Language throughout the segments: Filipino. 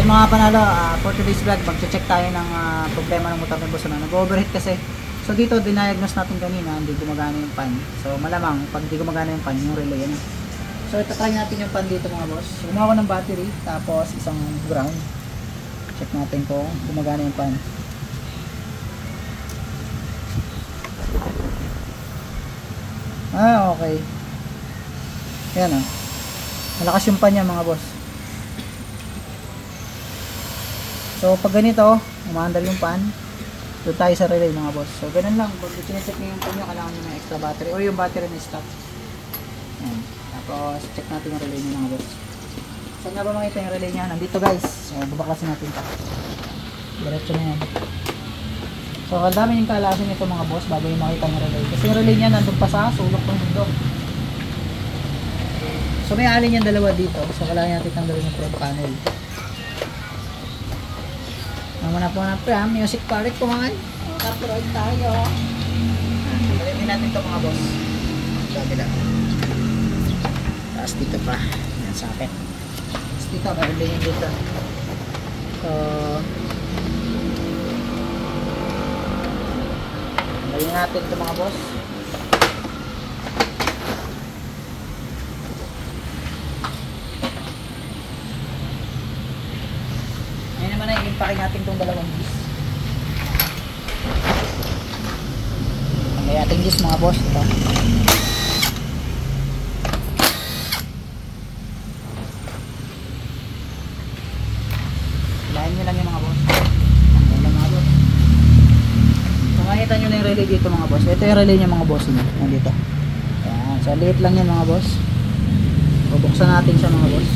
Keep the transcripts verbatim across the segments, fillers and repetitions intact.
Ayun mga panalo, uh, for today's vlog, mag-check tayo ng uh, problema ng motor ni boss. Ano? Nag-overheat kasi. So dito, diniagnose natin kanina, hindi gumagana yung pan. So malamang, pag hindi gumagana yung pan, yung relay yan. So itatry natin yung pan dito mga boss. So, gumawa ko ng battery, tapos isang ground. Check natin kung gumagana yung pan. Ah, okay. Yan ah. Malakas yung pan niya mga boss. So pag ganito, umaandar yung pan, doon tayo sa relay mga boss. So ganun lang, pag chinecheck nyo yung pan nyo, kailangan nyo ng extra battery o yung battery na stock. Ayan. Tapos check natin yung relay nyo mga boss. Saan nga ba makita yung relay nya? Nandito guys. So babaklasin natin ito. Diretso na yan. So ang dami yung kaalasin nito mga boss bago yung makita yung relay. Kasi yung relay nya nandun pa sa sulok ng bundok. So may alin yung dalawa dito. So kailangan natin tanggalin yung front panel. Mamana po na pre, music palit ko mga copyright tayo. Tanggalin natin ito mga boss. Sabi lang. Tapos dito pa. Yan sa akin. Tapos dito, meron din yung dito. So tanggalin natin ito mga boss. Impakin natin itong dalawang disc. Tanggalin natin disc mga boss. Ito. Hilahin nyo lang yung mga boss. Tanggalin lang mga boss. So makikita nyo na yung relay dito mga boss. Ito yung relay niya mga boss. Yan dito. Yan. So liit lang yan mga boss. Bubuksan natin siya mga boss.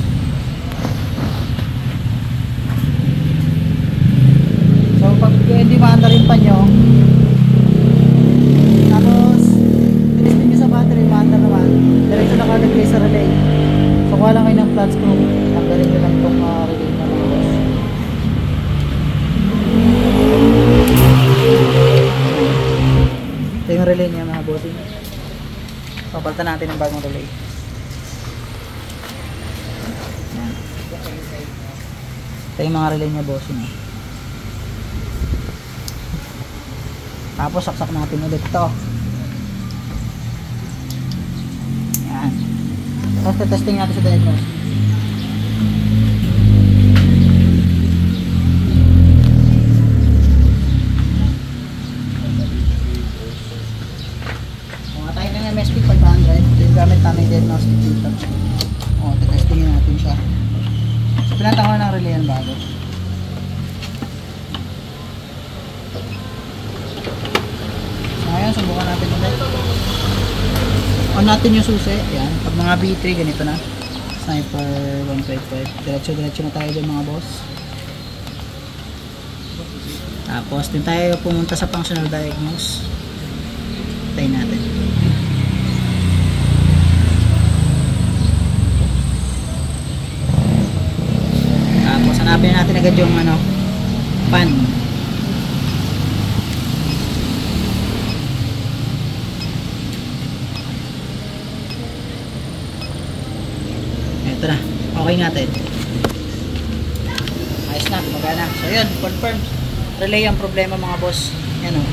Pag hindi maandar yung pan nyo, tapos tinistin nyo sa battery, maandar naman, diretso na kagad kayo sa relay. So kuha lang kayo ng flat screw, tanggalin nyo lang itong uh, relay na mga boss. Ito yung relay niya mga boss. Papalitan natin ng bagong relay. Yan. Ito yung mga relay niya boss. Tapos saksak natin ulit ito. Yan. Tapos testing natin sa diagnose. Kung tayo ng M S P five hundred, ito yung gamit namin diagnostic dito. O, testingin natin siya. So pinatang ko ng relay yan bago. Ngayon, subukan natin ulit. On natin yung susi. Yan. Pag mga B three, ganito na. Sniper one fifty-five. Diretso-diretso na tayo dyan mga boss. Tapos, din tayo pumunta sa functional diagnose. Tayo natin. Tapos, hanapin natin agad yung ano, pan. Ito na, okay natin. Ayos na, gumagana. So yun, confirm. Relay ang problema mga boss. Yan o.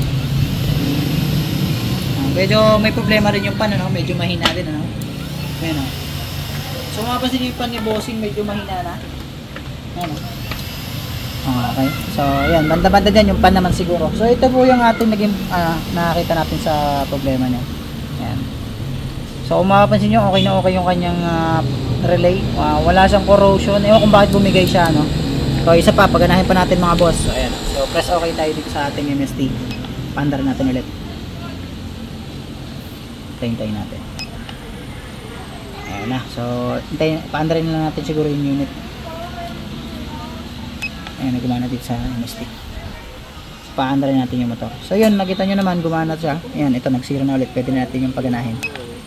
Uh, medyo may problema rin yung pan, ano? Medyo mahina din, ano? Yan o. So mapapansin yung pan ni bossing, medyo mahina na. Yan o. Okay. So yan, banda-banda dyan yung pan naman siguro. So ito po yung ating naging uh, nakakita natin sa problema niya. Yan. So kung mapapansin nyo, okay na okay yung kanyang uh, relay. Uh, wala siyang corrosion. Ewan kung bakit bumigay siya, no? So isa pa, paganahin pa natin mga boss. So ayan. So press okay tayo dito sa ating M S T. Paandar natin ulit. Hintayin natin. Ayan na. So hintayin, paandarin lang natin siguro yung unit. Ayan, gumana dito sa M S T. So, paandarin natin yung motor. So yun, nakita nyo naman, gumana siya. Ayan, ito, nag-zero na ulit. Pwede natin yung paganahin.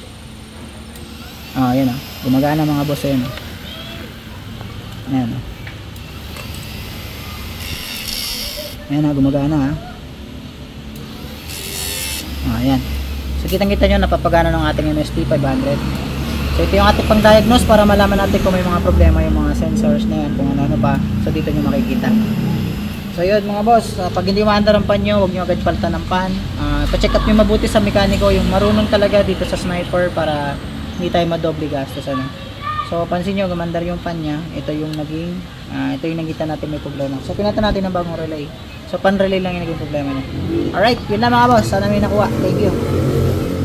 Ah, ayan o. Gumagana mga boss. Ayan o. Ayan o. Ayan o, gumagana ha. Ah, ayan. So kitang kita nyo, napapagana ng ating M S T five hundred. So ito yung ating pang-diagnose para malaman natin kung may mga problema yung mga sensors na yan, kung ano-ano pa. So dito nyo makikita. So yun mga boss, uh, pag hindi maandar ang pan nyo, huwag nyo agad palitan ng pan. Uh, pa-check up nyo mabuti sa mekaniko, yung marunong talaga dito sa Sniper para hindi tayo madoble gastos. Ano. So pansin nyo, gumandar yung pan nya. Ito yung naging, uh, ito yung nakita natin may problema. So pinata natin ng bagong relay. So pan relay lang yung naging problema niya. Alright, yun na mga boss, sana may nakuha. Thank you.